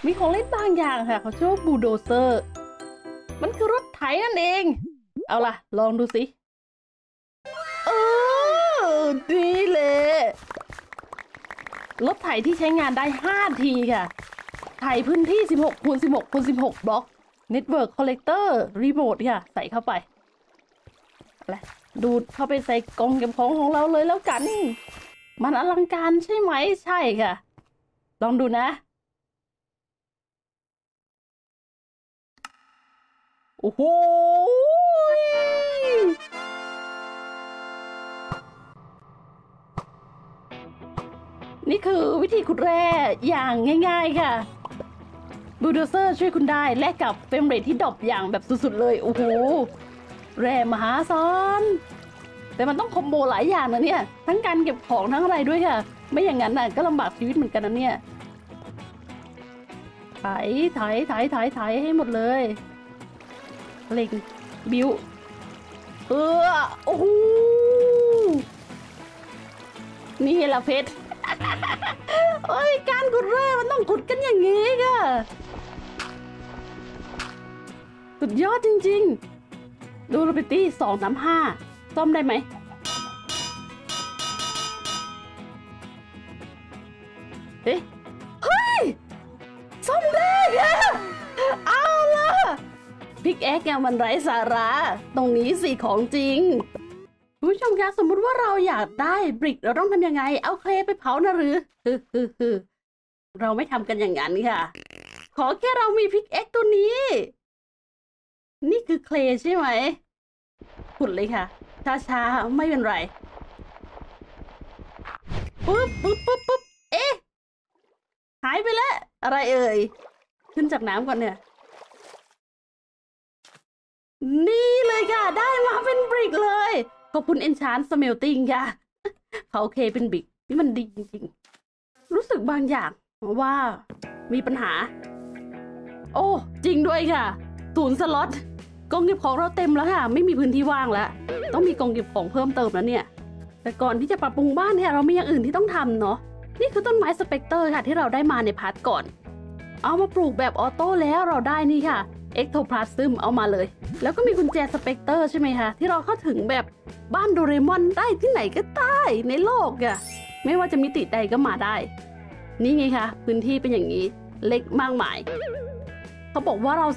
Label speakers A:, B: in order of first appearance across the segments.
A: มีของเล่นบางอย่างค่ะเขาชื่อว่าบูลโดเซอร์มันคือรถไถนั่นเองเอาล่ะลองดูสิเออดีเลยรถไถที่ใช้งานได้5ทีค่ะไถพื้นที่16 คูณ 16 คูณ 16บล็อกเน็ตเวิร์กคอลเลกเตอร์รีโมทค่ะใส่เข้าไปอะไรดูดเข้าไปใส่กล่องเก็บของเราเลยแล้วกันมันอลังการใช่ไหมใช่ค่ะลองดูนะโอ้โหนี่คือวิธีขุดแร่อย่างง่ายๆค่ะบูลโดเซอร์ช่วยคุณได้แลกกับเฟรมเรทที่ดรอปอย่างแบบสุดๆเลยโอ้โหแร่มหาศาลแต่มันต้องคอมโบหลายอย่างนะเนี่ยทั้งการเก็บของทั้งอะไรด้วยค่ะไม่อย่างนั้นน่ะก็ลำบากชีวิตเหมือนกันนะเนี่ยไถไถให้หมดเลยเล็งบิวโอ้โหนี่แหละเพชรเอ้ยการขุดแร่มันต้องขุดกันอย่างนี้ค่ะสุดยอดจริงๆดูโรบิตี้235ซ่อมได้ไหมเฮ้ยซ่อมได้ค่ะเอาล่ะพิกแอคเนี่ยมันไร้สาระตรงนี้สิของจริงคุณผู้ชมคะสมมุติว่าเราอยากได้บริกเราต้องทำยังไงเอาเคลไปเผานะหรือเราไม่ทำกันอย่างนั้นค่ะขอแค่เรามีพิกแอคตัวนี้นี่คือเคลใช่ไหมขุดเลยค่ะช้าๆไม่เป็นไรปุ๊บเอ๊ะหายไปแล้วอะไรเอ่ยขึ้นจากน้ำก่อนเนี่ยนี่เลยค่ะได้มาเป็นบริกเลยขอบคุณเอนชานสเมลติงค่ะเขาโอเคเป็นบริกนี่มันดีจริงๆรู้สึกบางอย่างว่ามีปัญหาโอ้จริงด้วยค่ะ0 สล็อตกล่องเก็บของเราเต็มแล้วค่ะไม่มีพื้นที่ว่างแล้วต้องมีกล่องเก็บของเพิ่มเติมแล้วเนี่ยแต่ก่อนที่จะปรับปรุงบ้านเนี่ยเรามีอย่างอื่นที่ต้องทำเนาะนี่คือต้นไม้สเปกเตอร์ค่ะที่เราได้มาในพาร์ทก่อนเอามาปลูกแบบออโต้แล้วเราได้นี่ค่ะเอ็กโทพลาซึมเอามาเลยแล้วก็มีกุญแจสเปกเตอร์ใช่ไหมคะที่เราเข้าถึงแบบบ้านโดเรมอนได้ที่ไหนก็ได้ในโลกอะไม่ว่าจะมิติใดก็มาได้นี่ไงคะพื้นที่เป็นอย่างนี้เล็กมากมายเขาบอกว่าเรา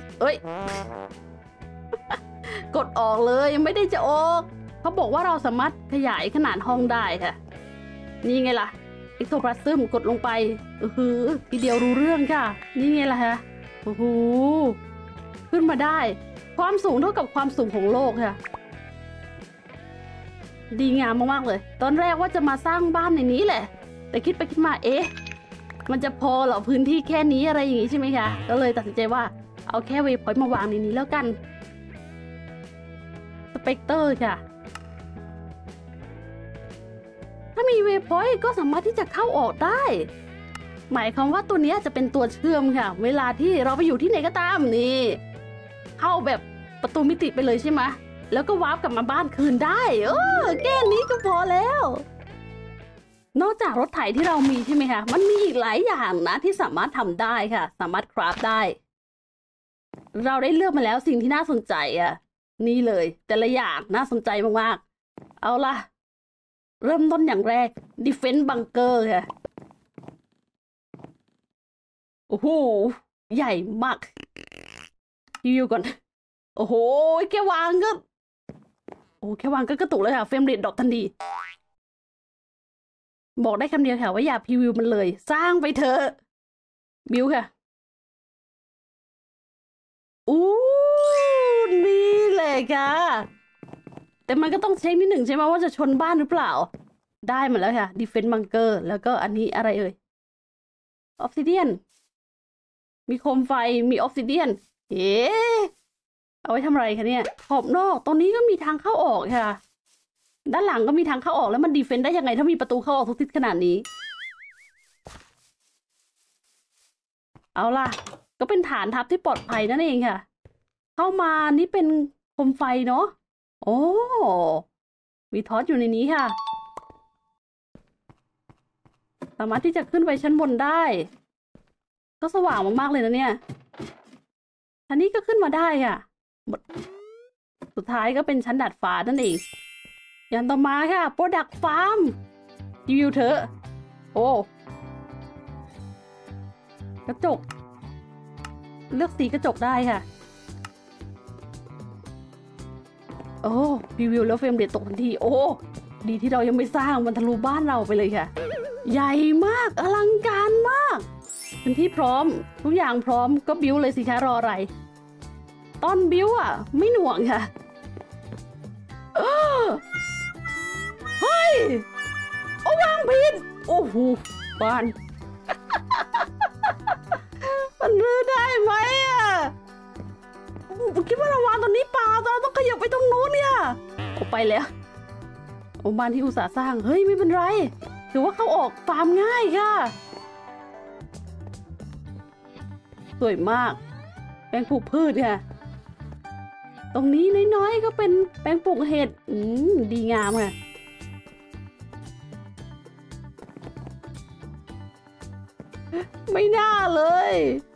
A: กดออกเลยไม่ได้จะออกเขาบอกว่าเราสามารถขยายขนาดห้องได้ค่ะนี่ไงล่ะเอ็กโทพลาซึมกดลงไปทีเดียวรู้เรื่องค่ะนี่ไงล่ะฮะโอ้โหขึ้นมาได้ความสูงเท่ากับความสูงของโลกค่ะดีงามมากๆเลยตอนแรกว่าจะมาสร้างบ้านในนี้แหละแต่คิดไปคิดมามันจะพอเหรอพื้นที่แค่นี้อะไรอย่างนี้ใช่ไหมคะก็เลยตัดสินใจว่าเอาแค่เวย์พอยต์มาวางในนี้แล้วกันสเปกเตอร์ค่ะถ้ามีเวย์พอยต์ก็สามารถที่จะเข้าออกได้หมายความว่าตัวนี้จะเป็นตัวเชื่อมค่ะเวลาที่เราไปอยู่ที่ไหนก็ตามนี่เข้าแบบประตูมิติไปเลยใช่ไหมแล้วก็วาร์ปกลับมาบ้านคืนได้แค่นี้ก็พอแล้วนอกจากรถไถที่เรามีใช่ไหมคะมันมีอีกหลายอย่างนะที่สามารถทำได้ค่ะสามารถคราฟได้เราได้เลือกมาแล้วสิ่งที่น่าสนใจนี่เลยแต่ละอย่างน่าสนใจมากๆเอาล่ะเริ่มต้นอย่างแรก Defense Bunker ค่ะโอ้โหใหญ่มากรีวิวก่อนโอ้โหแค่วางก็แค่วางก็กระตุกเลยค่ะเฟรมเรทดรอปทันทีบอกได้คำเดียวค่ะว่าอย่าพรีวิวมันเลยสร้างไปเถอะบิวค่ะนี่เลยค่ะแต่มันก็ต้องเช็คนิดหนึ่งใช่ไหมว่าจะชนบ้านหรือเปล่าได้มาแล้วค่ะ Defense Bunker แล้วก็อันนี้อะไรเอ่ยออฟซิเดียนมีโคมไฟมีออฟซิเดียนเอาไว้ทำอะไรคะเนี่ยขอบนอกตรงนี้ก็มีทางเข้าออกค่ะด้านหลังก็มีทางเข้าออกแล้วมันดีเฟนต์ได้ยังไงถ้ามีประตูเข้าออกทุกทิศขนาดนี้เอาล่ะก็เป็นฐานทัพที่ปลอดภัยนั่นเองค่ะเข้ามานี่เป็นโคมไฟเนาะโอ้มีทอสอยู่ในนี้ค่ะสามารถที่จะขึ้นไปชั้นบนได้ก็สว่างมากๆเลยนะเนี่ยอันนี้ก็ขึ้นมาได้ค่ะสุดท้ายก็เป็นชั้นดาดฟ้านั่นเองอย่างต่อมาค่ะ Product Farm รีวิวเถอะโอ้กระจกเลือกสีกระจกได้ค่ะโอ้รีวิวแล้วเฟรมเรทตกทันทีโอ้ดีที่เรายังไม่สร้างมันทะลุบ้านเราไปเลยค่ะใหญ่มากอลังการมากเป็นที่พร้อมทุกอย่างพร้อมก็บิ้วเลยสิคะรออะไรตอนบิ้วอ่ะไม่หน่วงค่ะเฮ้ยโอ้วางผิดโอ้โหบ้านมันรื้อได้ไหมอ่ะคิดว่าเราวางตรงนี้เปล่าเราต้องขยับไปตรงนู้นเนี่ยออกไปแล้วโอ้บ้านที่อุตส่าห์สร้างเฮ้ยไม่เป็นไรถือว่าเขาออกฟาร์มง่ายค่ะสวยมากแปลงปลูกพืชค่ะตรงนี้น้อยๆก็เป็นแปลงปลูกเห็ดดีงามค่ะไม่น่าเลย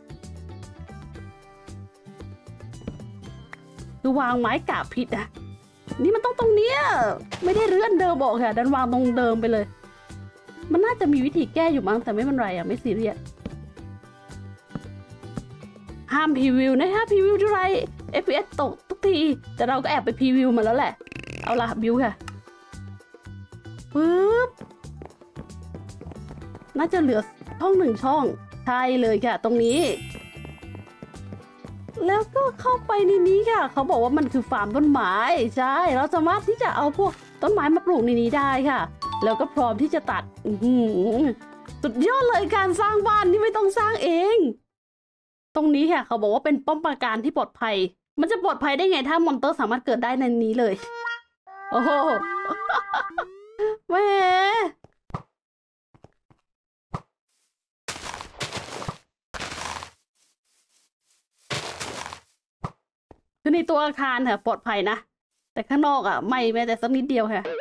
A: คือวางไม้กาบผิดอ่ะนี่มันต้องตรงเนี้ยไม่ได้เลื่อนเดิมบอกค่ะดันวางตรงเดิมไปเลยมันน่าจะมีวิธีแก้อยู่มั้งแต่ไม่เป็นไรอ่ะไม่ซีเรียสห้ามพรีวิวนะคะพรีวิวเท่าไร FPS ตกทุกทีแต่เราก็แอบไปพรีวิวมาแล้วแหละเอาละบิวค่ะปึ๊บน่าจะเหลือช่อง1ช่องใช่เลยค่ะตรงนี้แล้วก็เข้าไปในนี้ค่ะเขาบอกว่ามันคือฟาร์มต้นไม้ใช่เราสามารถที่จะเอาพวกต้นไม้มาปลูกในนี้ได้ค่ะแล้วก็พร้อมที่จะตัดสุดยอดเลยการสร้างบ้านที่ไม่ต้องสร้างเองตรงนี้ค่ะเขาบอกว่าเป็นป้อมปราการที่ปลอดภัยมันจะปลอดภัยได้ไงถ้ามอนเตอร์สามารถเกิดได้ในนี้เลยโอ้โหแหมคือในตัวอาคารค่ะปลอดภัยนะแต่ข้างนอกอ่ะไม่แม้แต่สักนิดเดียวค่ะ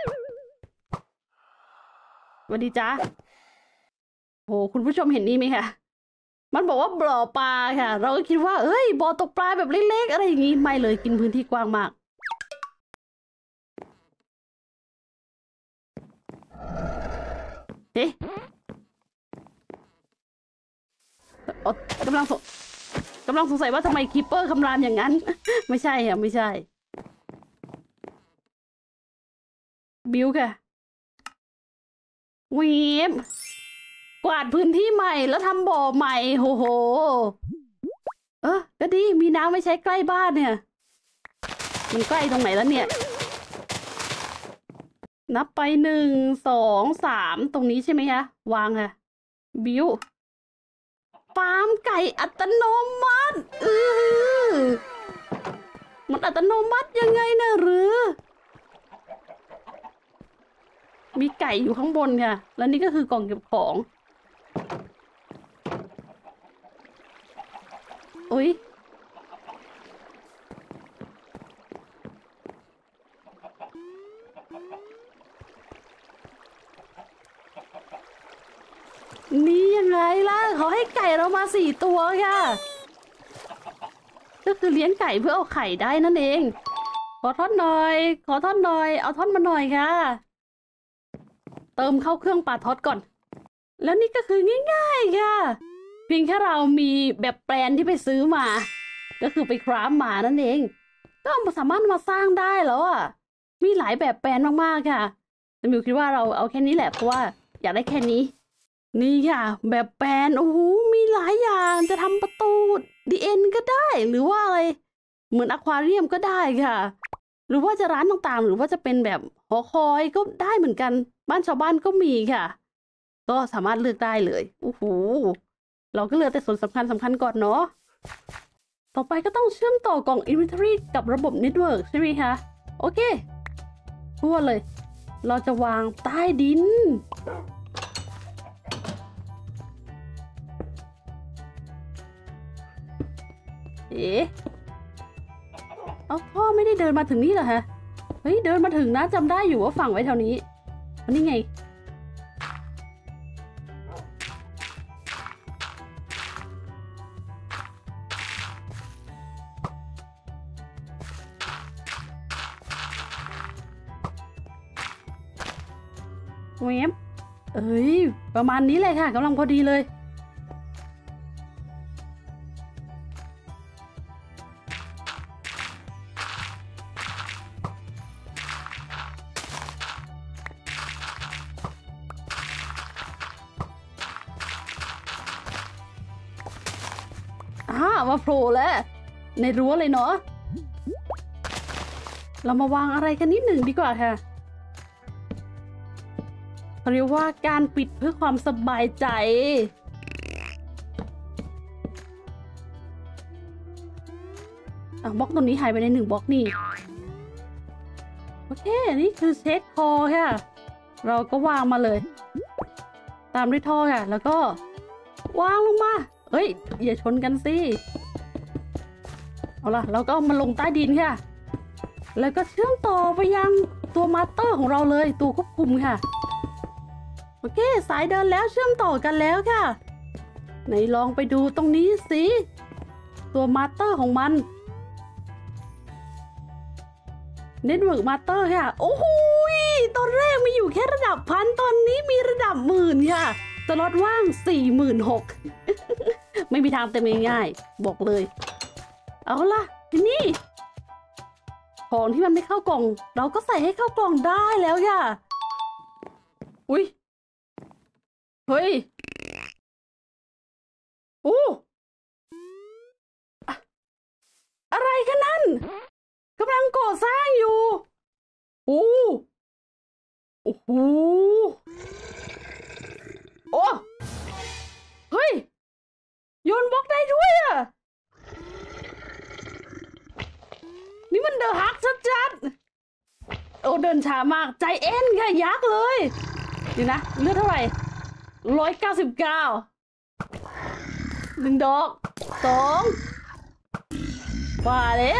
A: สวัสดีจ้าโหคุณผู้ชมเห็นนี่ไหมคะมันบอกว่าบ่อปลาค่ะเราก็คิดว่าเอ้ยบ่อตกปลาแบบเล็กๆอะไรอย่างงี้ไม่เลยกินพื้นที่กว้างมากเอ๊ะกำลังสงสัยว่าทำไมคีปเปอร์คำรามอย่างนั้น ไม่ใช่ค่ะไม่ใช่บิวค่ะวีบกวาดพื้นที่ใหม่แล้วทำบ่อใหม่โหก็ดีมีน้ำไม่ใช้ใกล้บ้านเนี่ยมันใกล้ตรงไหนแล้วเนี่ยนับไป1 2 3ตรงนี้ใช่ไหมคะวางค่ะบิวฟาร์มไก่อัตโนมัติมันอัตโนมัติยังไงนะหรือมีไก่อยู่ข้างบนค่ะแล้วนี่ก็คือกล่องเก็บของอุ๊ยนี่ยังไงล่ะเขาให้ไก่เรามา4 ตัวค่ะก็คือเลี้ยงไก่เพื่อเอาไข่ได้นั่นเองขอทอดหน่อยเอาทอดมาหน่อยค่ะเติมเข้าเครื่องปลาทอดก่อนแล้วนี่ก็คือง่ายๆค่ะเพียงแค่เรามีแบบแปลนที่ไปซื้อมาก็คือไปคราฟมานั่นเองก็สามารถมาสร้างได้แล้วอ่ะมีหลายแบบแปลนมากๆค่ะแต่มิวคิดว่าเราเอาแค่นี้แหละเพราะว่าอยากได้แค่นี้นี่ค่ะแบบแปลนโอ้โหมีหลายอย่างจะทำประตูดีเอ็นก็ได้หรือว่าอะไรเหมือนอควาเรียมก็ได้ค่ะหรือว่าจะร้านต่างๆหรือว่าจะเป็นแบบหอคอยก็ได้เหมือนกันบ้านชาวบ้านก็มีค่ะก็สามารถเลือกได้เลยโอ้โหเราก็เลือกแต่ส่วนสำคัญก่อนเนาะต่อไปก็ต้องเชื่อมต่อกล่อง Inventory กับระบบ Network ใช่ไหมคะโอเคทั่วเลยเราจะวางใต้ดินเอาพ่อไม่ได้เดินมาถึงนี่เหรอฮะเฮ้ยเดินมาถึงนะจำได้อยู่ว่าฝั่งไว้แถวนี้มันนี่ไงเวฟเอ้ยประมาณนี้เลยค่ะกำลังพอดีเลยมาโผล่แล้วในรั้วเลยเนาะเรามาวางอะไรกันนิดหนึ่งดีกว่าค่ะเขาเรียกว่าการปิดเพื่อความสบายใจบล็อกตรงนี้หายไปใน1บล็อกนี่โอเคนี่คือเซตคอค่ะเราก็วางมาเลยตามด้วยท่อค่ะแล้วก็วางลงมาเอ้ยอย่าชนกันสิเอาล่ะเราก็เอามาลงใต้ดินค่ะแล้วก็เชื่อมต่อไปยังตัวมาสเตอร์ของเราเลยตัวควบคุมค่ะโอเคสายเดินแล้วเชื่อมต่อกันแล้วค่ะไหนลองไปดูตรงนี้สิตัวมาสเตอร์ของมันเน็ตเวิร์กมาสเตอร์ค่ะโอ้โหตอนแรกมีอยู่แค่ระดับพันตอนนี้มีระดับหมื่นค่ะสล็อตว่าง 46,000 ไม่มีทางเต็มง่ายๆบอกเลยเอาล่ะทีนี้ของที่มันไม่เข้ากล่องเราก็ใส่ให้เข้ากล่องได้แล้วค่ะอุ้ยเฮ้ยโอ้อะไรกันนั่นกำลังก่อสร้างอยู่โอ้โหโอ้เฮ้ยโยนบล็อกได้ด้วยอ่ะนี่มันเดอะฮักชัดๆโอ้เดินช้ามากใจเอ็นค่ะยักษ์เลยดีนะเลือดเท่าไหร่199 1 ดอก 2ว่าแล้ว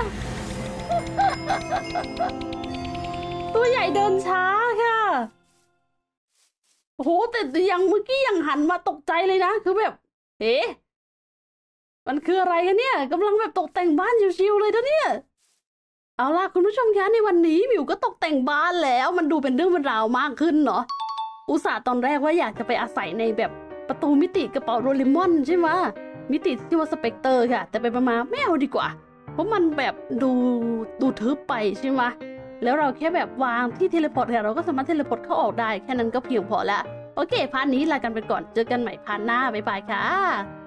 A: ตัวใหญ่เดินช้าค่ะโอ้โหแต่ยังเมื่อกี้ยังหันมาตกใจเลยนะคือแบบเอ๊ะมันคืออะไรกันเนี่ยกำลังแบบตกแต่งบ้านชิวๆเลยนะเนี่ยเอาล่ะคุณผู้ชมคะในวันนี้มิวก็ตกแต่งบ้านแล้วมันดูเป็นเรื่องเป็นราวมากขึ้นเนาะอุตส่าห์ตอนแรกว่าอยากจะไปอาศัยในแบบประตูมิติกระเป๋าโดเรมอนใช่ไหมมิติที่ว่าสเปกเตอร์ค่ะแต่ไปประมาณไม่เอาดีกว่าเพราะมันแบบดูทึบไปใช่ไหมแล้วเราแค่แบบวางที่เทเลพอร์ตค่ะเราก็สามารถเทเลพอร์ตเข้าออกได้แค่นั้นก็เพียงพอแล้วโอเคพาร์ทนี้ลากันไปก่อนเจอกันใหม่พาร์ทหน้าบ๊ายบายค่ะ